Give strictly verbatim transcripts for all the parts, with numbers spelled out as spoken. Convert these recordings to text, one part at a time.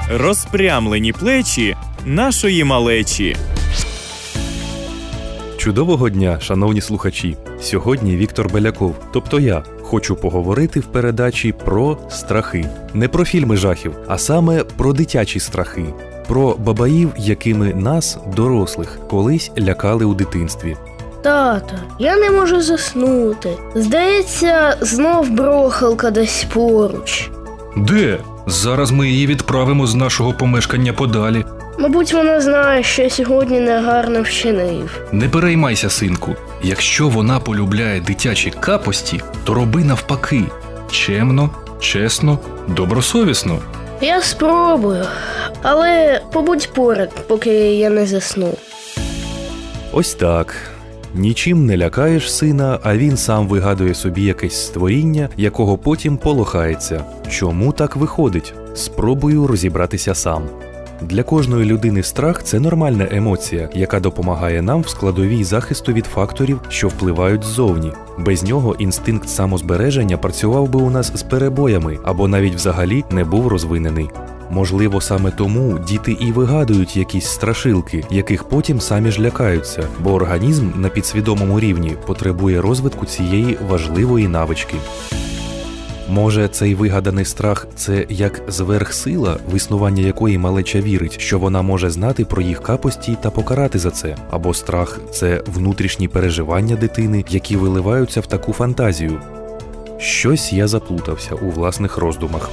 Розпрямлені плечі нашої малечі. Чудового дня, шановні слухачі! Сьогодні Віктор Беляков, тобто я, хочу поговорити в передачі про страхи. Не про фільми жахів, а саме про дитячі страхи. Про бабаїв, якими нас, дорослих, колись лякали у дитинстві. Тато, я не можу заснути. Здається, знов брохалка десь поруч. Де? Зараз ми її відправимо з нашого помешкання подалі. Мабуть, вона знає, що я сьогодні негарно вчинив. Не переймайся, синку. Якщо вона полюбляє дитячі капості, то роби навпаки. Чемно, чесно, добросовісно. Я спробую, але побудь поряд, поки я не засну. Ось так. Нічим не лякаєш сина, а він сам вигадує собі якесь створіння, якого потім полохається. Чому так виходить? Спробую розібратися сам. Для кожної людини страх – це нормальна емоція, яка допомагає нам в складовій захисту від факторів, що впливають ззовні. Без нього інстинкт самозбереження працював би у нас з перебоями, або навіть взагалі не був розвинений. Можливо, саме тому діти і вигадують якісь страшилки, яких потім самі ж лякаються, бо організм на підсвідомому рівні потребує розвитку цієї важливої навички. Може, цей вигаданий страх – це як зверхсила, в існування якої малеча вірить, що вона може знати про їх капості та покарати за це? Або страх – це внутрішні переживання дитини, які виливаються в таку фантазію? Щось я заплутався у власних роздумах.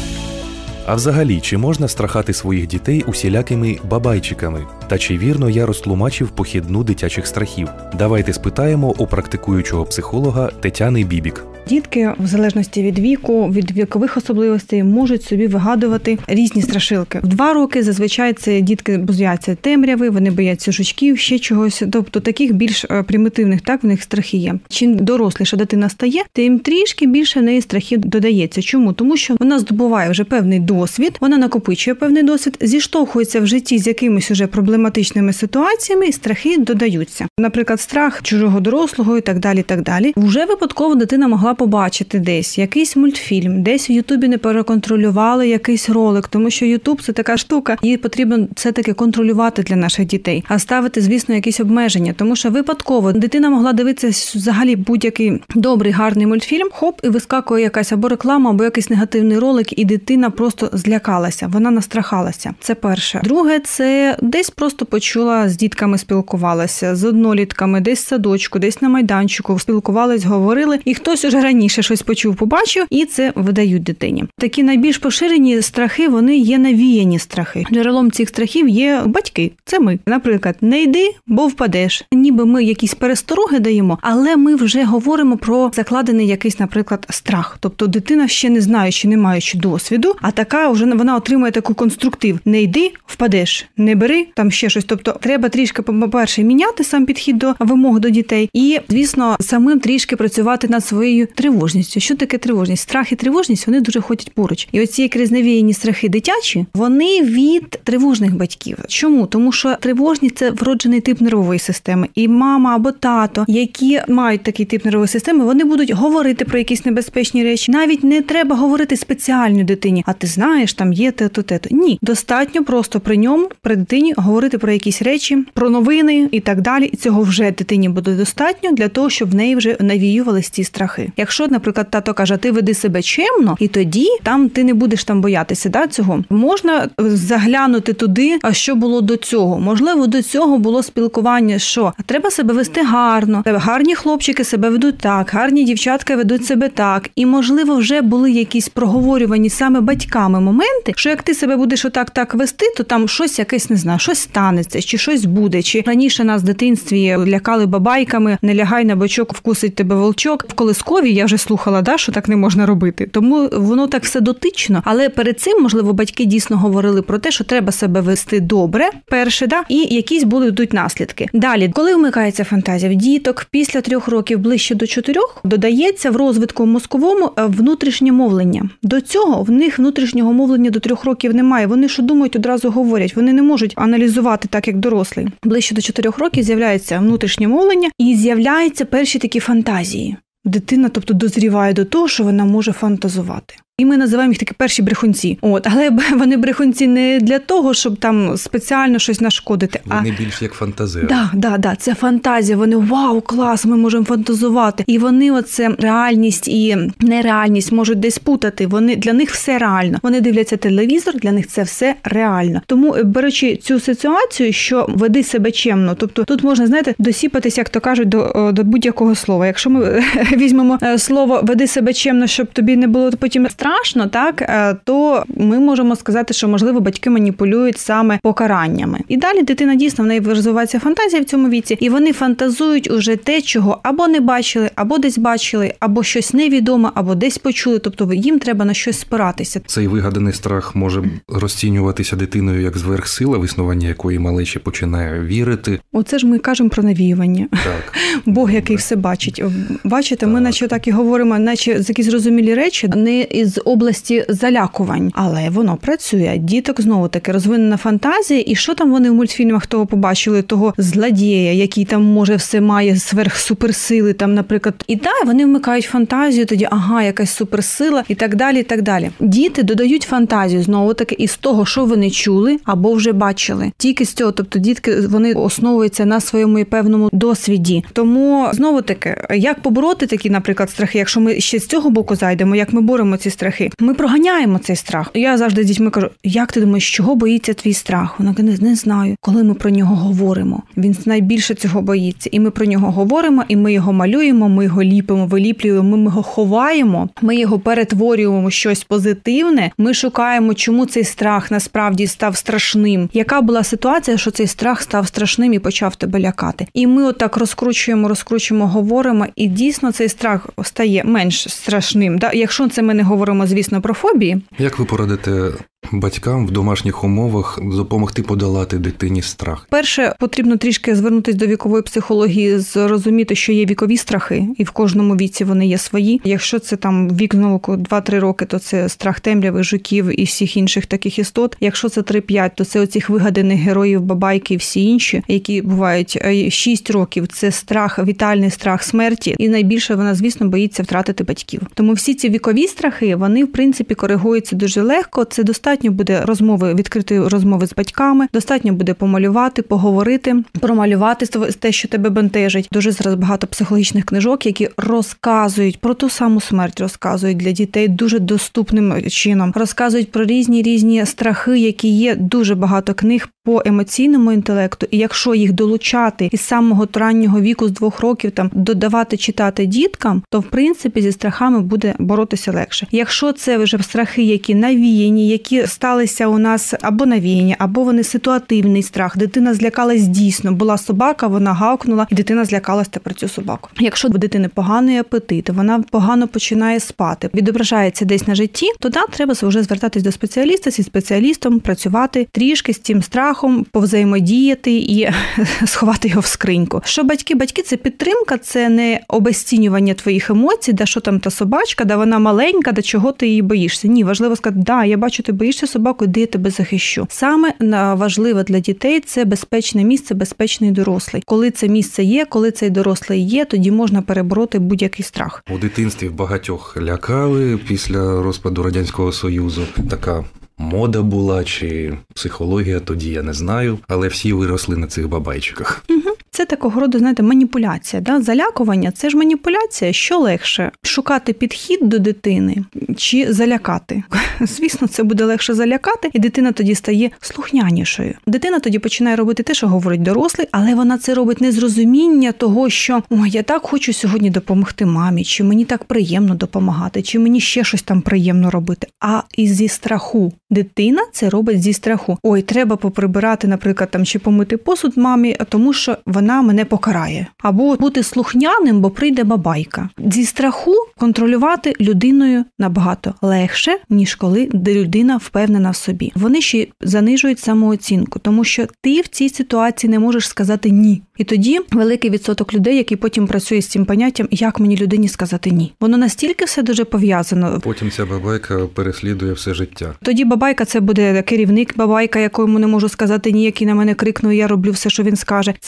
А взагалі, чи можна страхати своїх дітей усілякими бабайчиками? Та чи вірно я розтлумачив похідну дитячих страхів? Давайте спитаємо у практикуючого психолога Тетяни Бібік. Дітки, в залежності від віку, від вікових особливостей, можуть собі вигадувати різні страшилки. В два роки зазвичай це дітки бояться темряви, вони бояться жучків, ще чогось. Тобто таких більш примітивних, так, в них страхи є. Чим доросліша дитина стає, тим трішки більше в неї страхів додається. Чому? Тому що вона здобуває вже певний досвід, вона накопичує певний досвід, зіштовхується в житті з якимись уже проблематичними ситуаціями, і страхи додаються. Наприклад, страх чужого дорослого і так далі, так далі. Вже випадково дитина могла побачити десь якийсь мультфільм, десь в Ютубі не переконтролювали якийсь ролик, тому що Ютуб – це така штука, її потрібно все-таки контролювати для наших дітей, а ставити, звісно, якісь обмеження, тому що випадково дитина могла дивитися взагалі будь-який добрий, гарний мультфільм, хоп, і вискакує якась або реклама, або якийсь негативний ролик, і дитина просто злякалася, вона настрахалася. Це перше. Друге – це десь просто почула, з дітками спілкувалася, з однолітками, десь в садочку, десь на майданчику, спілкувались, говорили, і хтось уже раніше щось почув, побачив, і це видають дитині. Такі найбільш поширені страхи, вони є навіяні страхи. Джерелом цих страхів є батьки. Це ми. Наприклад, не йди, бо впадеш. Ніби ми якісь перестороги даємо, але ми вже говоримо про закладений якийсь, наприклад, страх. Тобто дитина ще не знаючи, не маючи досвіду, а така вже вона отримує таку конструктив. Не йди, впадеш. Не бери, там ще щось. Тобто треба трішки, по-перше, міняти сам підхід до вимог до дітей і, звісно, самим трішки працювати над своєю тривожністю. Що таке тривожність? Страх і тривожність, вони дуже ходять поруч. І оці якраз навіяні страхи дитячі, вони від тривожних батьків. Чому? Тому що тривожність – це вроджений тип нервової системи. І мама або тато, які мають такий тип нервової системи, вони будуть говорити про якісь небезпечні речі. Навіть не треба говорити спеціальній дитині. А ти знаєш, там є те-то, те-то. Ні. Достатньо просто при ньому, при дитині говорити про якісь речі, про новини і так далі. І цього вже дитині буде достатньо для того, щоб в неї вже навіювались ці страхи. Якщо, наприклад, тато каже, ти веди себе чемно, і тоді там ти не будеш там боятися, да, цього. Можна заглянути туди, а що було до цього. Можливо, до цього було спілкування, що треба себе вести гарно, гарні хлопчики себе ведуть так, гарні дівчатка ведуть себе так. І, можливо, вже були якісь проговорювані саме батьками моменти, що як ти себе будеш отак так вести, то там щось якесь, не знаю, щось станеться, чи щось буде. Чи раніше нас в дитинстві лякали бабайками, не лягай на бочок, вкусить тебе волчок. В колискові я вже слухала, да, що так не можна робити. Тому воно так все дотично. Але перед цим, можливо, батьки дійсно говорили про те, що треба себе вести добре, перше, да, і якісь будуть наслідки. Далі, коли вмикається фантазія в діток, після трьох років, ближче до чотирьох, додається в розвитку мозковому внутрішнє мовлення. До цього в них внутрішнього мовлення до трьох років немає. Вони що думають, одразу говорять. Вони не можуть аналізувати так, як дорослий. Ближче до чотирьох років з'являється внутрішнє мовлення і з'являються перші такі фантазії. Дитина, тобто, дозріває до того, що вона може фантазувати. І ми називаємо їх такі перші брехунці. От, але вони брехунці не для того, щоб там спеціально щось нашкодити. Вони а... більш як фантазери. Да, да, да, це фантазія. Вони вау, клас, ми можемо фантазувати. І вони оце реальність і нереальність можуть десь путати. Вони для них все реально. Вони дивляться телевізор, для них це все реально. Тому беручи цю ситуацію, що веди себе чемно, тобто тут можна, знаєте, досіпатись, як то кажуть, до, до будь-якого слова. Якщо ми візьмемо слово «веди себе чемно», щоб тобі не було потім страшно, так, то ми можемо сказати, що, можливо, батьки маніпулюють саме покараннями. І далі дитина дійсно, в неї розвивається фантазія в цьому віці, і вони фантазують уже те, чого або не бачили, або десь бачили, або щось невідоме, або десь почули, тобто їм треба на щось спиратися. Цей вигаданий страх може розцінюватися дитиною як зверхсила, в існування якої малечі починає вірити. Оце ж ми кажемо про навіювання. Так. Бог, який все бачить. Бачите, так. Ми наче так і говоримо, наче з якісь зрозумілі речі, не із області залякувань, але воно працює. Діток знову-таки розвинена фантазія, і що там вони в мультфільмах того побачили, того злодія, який там може все має сверхсуперсили, там, наприклад. І так, вони вмикають фантазію, тоді, ага, якась суперсила, і так далі, і так далі. Діти додають фантазію, знову-таки, із того, що вони чули або вже бачили. Тільки з цього, тобто дітки, вони основуються на своєму певному досвіді. Тому, знову-таки, як побороти такі, наприклад, страхи, якщо ми ще з цього боку зайдемо, як ми боремо ці страхи? Ми проганяємо цей страх. Я завжди з дітьми кажу, як ти думаєш, чого боїться твій страх? Вона каже, не знаю. Коли ми про нього говоримо, він найбільше цього боїться. І ми про нього говоримо, і ми його малюємо, ми його ліпимо, виліплюємо, ми його ховаємо, ми його перетворюємо в щось позитивне, ми шукаємо, чому цей страх насправді став страшним. Яка була ситуація, що цей страх став страшним і почав тебе лякати? І ми отак розкручуємо, розкручуємо, говоримо, і дійсно цей страх стає менш страшним. Да? Якщо це ми не говоримо, звісно, про фобії. Як ви порадите батькам в домашніх умовах допомогти подолати дитині страх? Перше, потрібно трішки звернутися до вікової психології, зрозуміти, що є вікові страхи, і в кожному віці вони є свої. Якщо це там вік науку два-три роки, то це страх темряви, жуків і всіх інших таких істот. Якщо це три-п'ять, то це оцих вигаданих героїв, бабайки і всі інші, які бувають шість років. Це страх, вітальний страх смерті. І найбільше вона, звісно, боїться втратити батьків. Тому всі ці вікові страхи, вони, в принципі, коригуються дуже легко. Це достатньо Достатньо буде розмови, відкрити розмови з батьками, достатньо буде помалювати, поговорити, промалювати те, що тебе бентежить. Дуже зараз багато психологічних книжок, які розказують про ту саму смерть, розказують для дітей дуже доступним чином, розказують про різні-різні страхи, які є, дуже багато книг по емоційному інтелекту. І якщо їх долучати із самого раннього віку, з двох років, там, додавати, читати діткам, то, в принципі, зі страхами буде боротися легше. Якщо це вже страхи, які навіяні, які сталися у нас або навіяні, або вони ситуативний страх. Дитина злякалась дійсно. Була собака, вона гавкнула, і дитина злякалась тепер цю собаку. Якщо у дитини поганий апетит, вона погано починає спати, відображається десь на житті, то да, треба вже звертатись до спеціаліста, зі спеціалістом працювати трішки з цим страхом, повзаємодіяти і сховати його в скриньку. Що батьки? Батьки – це підтримка, це не обезцінювання твоїх емоцій, да що там та собачка, да вона маленька, да чого ти її боїшся. Ні, важливо сказати, да, я бачу, ти боїшся собаку, де я тебе захищу. Саме важливе для дітей – це безпечне місце, безпечний дорослий. Коли це місце є, коли цей дорослий є, тоді можна перебороти будь-який страх. У дитинстві багатьох лякали після розпаду Радянського Союзу. Така мода була чи психологія, тоді я не знаю, але всі виросли на цих бабайчиках. Угу. Це такого роду, знаєте, маніпуляція. Да? Залякування – це ж маніпуляція. Що легше? Шукати підхід до дитини чи залякати? Звісно, це буде легше залякати, і дитина тоді стає слухнянішою. Дитина тоді починає робити те, що говорить дорослий, але вона це робить не з розуміння того, що «Ой, я так хочу сьогодні допомогти мамі», чи «Мені так приємно допомагати», чи «Мені ще щось там приємно робити», а і зі страху. Дитина це робить зі страху. «Ой, треба поприбирати, наприклад, там, чи помити посуд мамі, тому що вона мене покарає». Або бути слухняним, бо прийде бабайка. Зі страху контролювати людиною набагато легше, ніж коли людина впевнена в собі. Вони ще занижують самооцінку, тому що ти в цій ситуації не можеш сказати «ні». І тоді великий відсоток людей, який потім працює з цим поняттям, як мені людині сказати «ні». Воно настільки все дуже пов'язано. Потім ця бабайка переслідує все життя. Тоді бабайка – це буде керівник, бабайка, якому не можу сказати «ні», який на мене крикнув, я роблю все, що він скаже. Це бабайка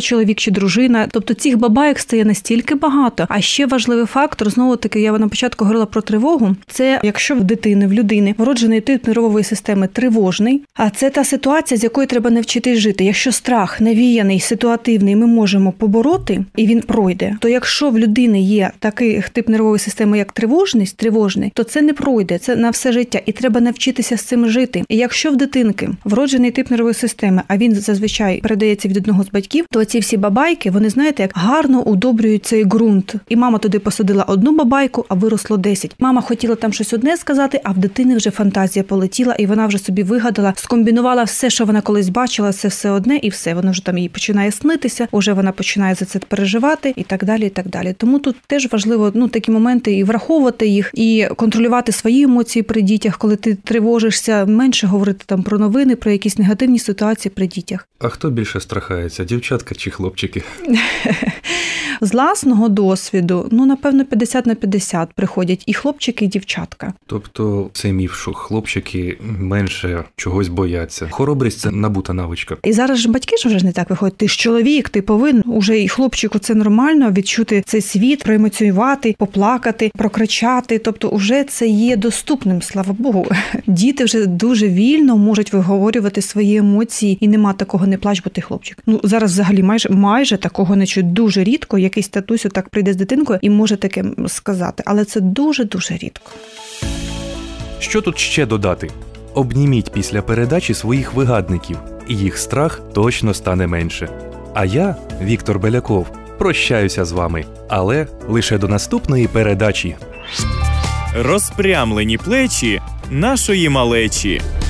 колега, чоловік чи дружина. Тобто цих бабаєк стає настільки багато. А ще важливий фактор, знову таки, я на початку говорила про тривогу, це якщо в дитини, в людини вроджений тип нервової системи тривожний, а це та ситуація, з якою треба навчитись жити. Якщо страх навіяний, ситуативний, ми можемо побороти, і він пройде, то якщо в людини є такий тип нервової системи, як тривожність, тривожний, то це не пройде, це на все життя, і треба навчитися з цим жити. І якщо в дитинки вроджений тип нервової системи, а він зазвичай передається від одного з батьків, то ці всі бабайки, вони, знаєте, як гарно удобрюють цей ґрунт. І мама туди посадила одну бабайку, а виросло десять. Мама хотіла там щось одне сказати, а в дитини вже фантазія полетіла, і вона вже собі вигадала, скомбінувала все, що вона колись бачила, це все одне, і все. Воно вже там їй починає снитися, вже вона починає за це переживати, і так далі, і так далі. Тому тут теж важливо, ну, такі моменти і враховувати їх, і контролювати свої емоції при дітях, коли ти тривожишся, менше говорити там про новини, про якісь негативні ситуації при дітях. А хто більше страхається, дівчатка чи хлопчики? З власного досвіду, ну, напевно, п'ятдесят на п'ятдесят приходять і хлопчики, і дівчатка. Тобто це міф, що хлопчики менше чогось бояться. Хоробрість – це набута навичка. І зараз ж батьки ж вже ж не так виходять. Ти ж чоловік, ти повинен. Уже і хлопчику це нормально відчути цей світ, проемоціювати, поплакати, прокричати. Тобто уже це є доступним, слава Богу. Діти вже дуже вільно можуть виговорювати свої емоції, і нема такого не плач, бо ти хлопчик. Ну, зараз взагалі майже, майже такого не чуть. Дуже рідко якийсь татусь отак прийде з дитинкою і може таке сказати. Але це дуже-дуже рідко. Що тут ще додати? Обніміть після передачі своїх вигадників, і їх страх точно стане менше. А я, Віктор Беляков, прощаюся з вами, але лише до наступної передачі. Розпрямлені плечі нашої малечі.